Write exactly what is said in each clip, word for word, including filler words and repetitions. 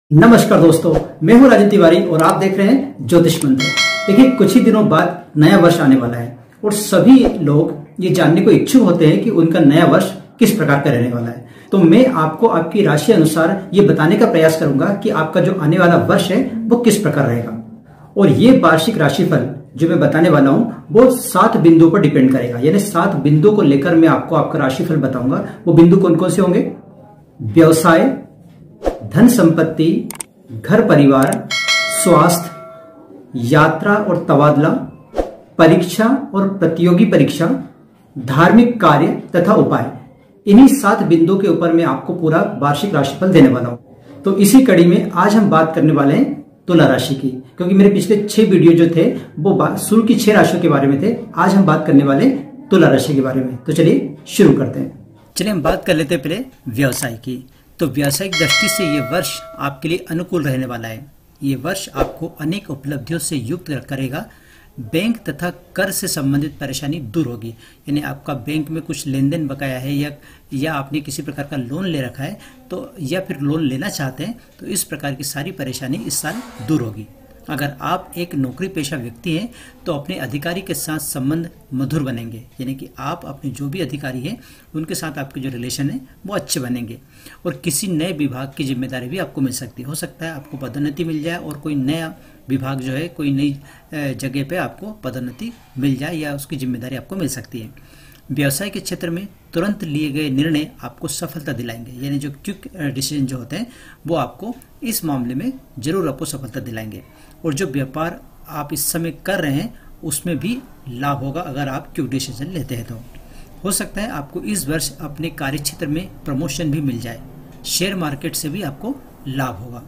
नमस्कार दोस्तों, मैं हूं राजन तिवारी और आप देख रहे हैं ज्योतिष मंत्र। देखिए, कुछ ही दिनों बाद नया वर्ष आने वाला है और सभी लोग ये जानने को इच्छुक होते हैं कि उनका नया वर्ष किस प्रकार का रहने वाला है। तो मैं आपको आपकी राशि अनुसार ये बताने का प्रयास करूंगा कि आपका जो आने वाला वर्ष है वो किस प्रकार रहेगा। और ये वार्षिक राशिफल जो मैं बताने वाला हूँ वो सात बिंदुओं पर डिपेंड करेगा, यानी सात बिंदुओं को लेकर मैं आपको आपका राशिफल बताऊंगा। वो बिंदु कौन कौन से होंगे? व्यवसाय, धन संपत्ति, घर परिवार, स्वास्थ्य, यात्रा और तबादला, परीक्षा और प्रतियोगी परीक्षा, धार्मिक कार्य तथा उपाय। इन्हीं सात बिंदुओं के ऊपर मैं आपको पूरा वार्षिक राशिफल देने वाला हूं। तो इसी कड़ी में आज हम बात करने वाले हैं तुला राशि की, क्योंकि मेरे पिछले छह वीडियो जो थे वो शुरू की छह राशियों के बारे में थे। आज हम बात करने वाले तुला राशि के बारे में। तो चलिए शुरू करते हैं। चलिए हम बात कर लेते हैं पहले व्यवसाय की। तो व्यावसायिक दृष्टि से ये वर्ष आपके लिए अनुकूल रहने वाला है। ये वर्ष आपको अनेक उपलब्धियों से युक्त करेगा। बैंक तथा कर से संबंधित परेशानी दूर होगी, यानी आपका बैंक में कुछ लेन देन बकाया है या या आपने किसी प्रकार का लोन ले रखा है तो या फिर लोन लेना चाहते हैं तो इस प्रकार की सारी परेशानी इस साल दूर होगी। अगर आप एक नौकरी पेशा व्यक्ति हैं तो अपने अधिकारी के साथ संबंध मधुर बनेंगे, यानी कि आप अपने जो भी अधिकारी हैं उनके साथ आपके जो रिलेशन है वो अच्छे बनेंगे। और किसी नए विभाग की जिम्मेदारी भी आपको मिल सकती है। हो सकता है आपको पदोन्नति मिल जाए और कोई नया विभाग जो है कोई नई जगह पे आपको पदोन्नति मिल जाए या उसकी जिम्मेदारी आपको मिल सकती है। व्यवसाय के क्षेत्र में तुरंत लिए गए निर्णय आपको सफलता दिलाएंगे, यानी जो क्विक डिसीजन जो होते हैं वो आपको इस मामले में जरूर आपको सफलता दिलाएंगे। और जो व्यापार आप इस समय कर रहे हैं उसमें भी लाभ होगा अगर आप क्विक डिसीजन लेते हैं। तो हो सकता है आपको इस वर्ष अपने कार्य क्षेत्र में प्रमोशन भी मिल जाए। शेयर मार्केट से भी आपको लाभ होगा।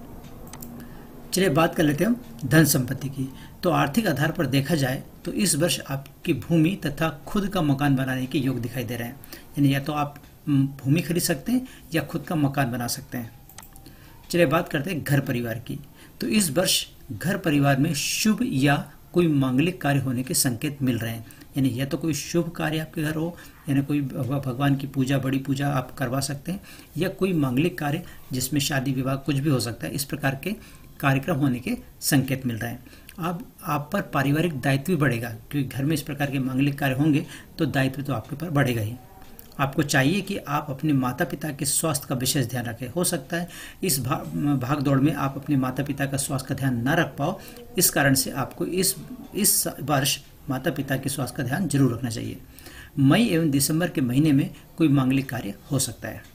चलिए बात कर लेते हैं हम धन संपत्ति की। तो आर्थिक आधार पर देखा जाए तो इस वर्ष आपकी भूमि तथा खुद का मकान बनाने के योग दिखाई दे रहे हैं, यानी या तो आप भूमि खरीद सकते हैं या खुद का मकान बना सकते हैं। चलिए बात करते हैं घर परिवार की। तो इस वर्ष घर परिवार में शुभ या कोई मांगलिक कार्य होने के संकेत मिल रहे हैं, यानी या तो कोई शुभ कार्य आपके घर हो, यानी कोई भगवान की पूजा, बड़ी पूजा आप करवा सकते हैं, या कोई मांगलिक कार्य जिसमें शादी विवाह कुछ भी हो सकता है। इस प्रकार के कार्यक्रम होने के संकेत मिल रहे हैं। अब आप पर पारिवारिक दायित्व भी बढ़ेगा, क्योंकि घर में इस प्रकार के मांगलिक कार्य होंगे तो दायित्व तो आपके ऊपर बढ़ेगा ही। आपको चाहिए कि आप अपने माता पिता के स्वास्थ्य का विशेष ध्यान रखें। हो सकता है इस भाग दौड़ में आप अपने माता पिता का स्वास्थ्य का ध्यान ना रख पाओ, इस कारण से आपको इस इस वर्ष माता पिता के स्वास्थ्य का ध्यान जरूर रखना चाहिए। मई एवं दिसंबर के महीने में कोई मांगलिक कार्य हो सकता है।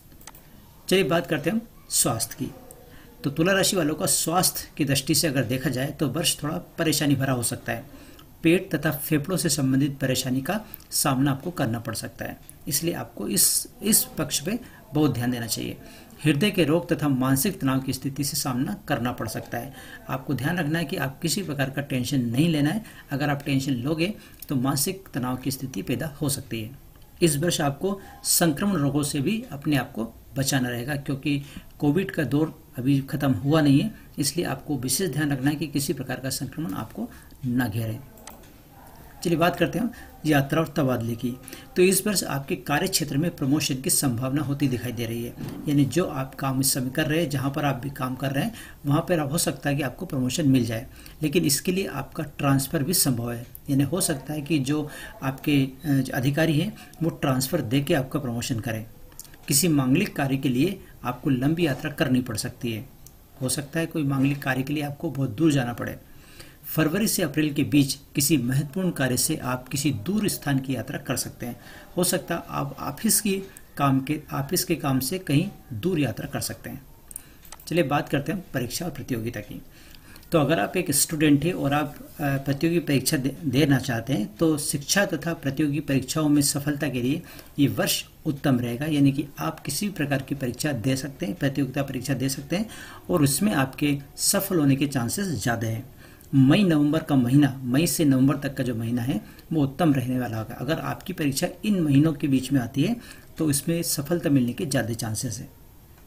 चलिए बात करते हैं हम स्वास्थ्य की। तो तुला राशि वालों का स्वास्थ्य की दृष्टि से अगर देखा जाए तो वर्ष थोड़ा परेशानी भरा हो सकता है। पेट तथा फेफड़ों से संबंधित परेशानी का सामना आपको करना पड़ सकता है, इसलिए आपको इस इस पक्ष पे बहुत ध्यान देना चाहिए। हृदय के रोग तथा मानसिक तनाव की स्थिति से सामना करना पड़ सकता है। आपको ध्यान रखना है कि आप किसी प्रकार का टेंशन नहीं लेना है। अगर आप टेंशन लोगे तो मानसिक तनाव की स्थिति पैदा हो सकती है। इस वर्ष आपको संक्रमण रोगों से भी अपने आप को बचाना रहेगा, क्योंकि कोविड का दौर अभी खत्म हुआ नहीं है, इसलिए आपको विशेष ध्यान रखना है कि किसी प्रकार का संक्रमण आपको न घेरे। चलिए बात करते हैं यात्रा और तबादले की। तो इस वर्ष आपके कार्य क्षेत्र में प्रमोशन की संभावना होती दिखाई दे रही है, यानी जो आप काम इस समय कर रहे हैं, जहां पर आप भी काम कर रहे हैं वहां पर हो सकता है कि आपको प्रमोशन मिल जाए, लेकिन इसके लिए आपका ट्रांसफर भी संभव है। यानी हो सकता है कि जो आपके अधिकारी हैं वो ट्रांसफर दे के आपका प्रमोशन करें। किसी मांगलिक कार्य के लिए आपको लंबी यात्रा करनी पड़ सकती है। हो सकता है कोई मांगलिक कार्य के लिए आपको बहुत दूर जाना पड़े। फरवरी से अप्रैल के बीच किसी महत्वपूर्ण कार्य से आप किसी दूर स्थान की यात्रा कर सकते हैं। हो सकता है आप ऑफिस की काम के ऑफिस के काम से कहीं दूर यात्रा कर सकते हैं। चलिए बात करते हैं परीक्षा और प्रतियोगिता की। तो अगर आप एक स्टूडेंट हैं और आप प्रतियोगी परीक्षा दे, देना चाहते हैं तो शिक्षा तथा प्रतियोगी परीक्षाओं में सफलता के लिए ये वर्ष उत्तम रहेगा, यानी कि आप किसी भी प्रकार की परीक्षा दे सकते हैं, प्रतियोगिता परीक्षा दे सकते हैं और उसमें आपके सफल होने के चांसेस ज़्यादा हैं। मई नवंबर का महीना, मई से नवंबर तक का जो महीना है वो उत्तम रहने वाला होगा। अगर आपकी परीक्षा इन महीनों के बीच में आती है तो इसमें सफलता मिलने के ज़्यादा चांसेस है।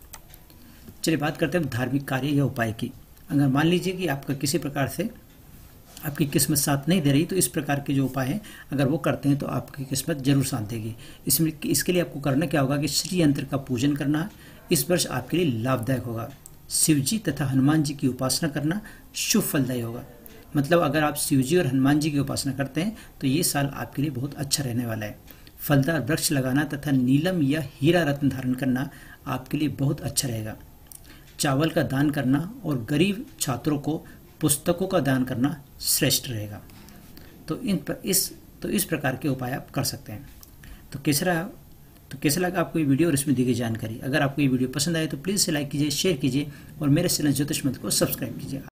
चलिए बात करते हैं धार्मिक कार्य या उपाय की। अगर मान लीजिए कि आपका किसी प्रकार से आपकी किस्मत साथ नहीं दे रही तो इस प्रकार के जो उपाय हैं अगर वो करते हैं तो आपकी किस्मत जरूर साथ देगी। इसमें इसके लिए आपको करना क्या होगा कि श्री यंत्र का पूजन करना इस वर्ष आपके लिए लाभदायक होगा। शिवजी तथा हनुमान जी की उपासना करना शुभ फलदायी होगा। मतलब अगर आप शिवजी और हनुमान जी की उपासना करते हैं तो ये साल आपके लिए बहुत अच्छा रहने वाला है। फलदार वृक्ष लगाना तथा नीलम या हीरा रत्न धारण करना आपके लिए बहुत अच्छा रहेगा। चावल का दान करना और गरीब छात्रों को पुस्तकों का दान करना श्रेष्ठ रहेगा। तो इन पर इस तो इस प्रकार के उपाय आप कर सकते हैं। तो कैसा रहा तो कैसा लगा आपको ये वीडियो और इसमें दी गई जानकारी? अगर आपको ये वीडियो पसंद आए तो प्लीज़ से लाइक कीजिए, शेयर कीजिए और मेरे चैनल ज्योतिष मंत्र को सब्सक्राइब कीजिए।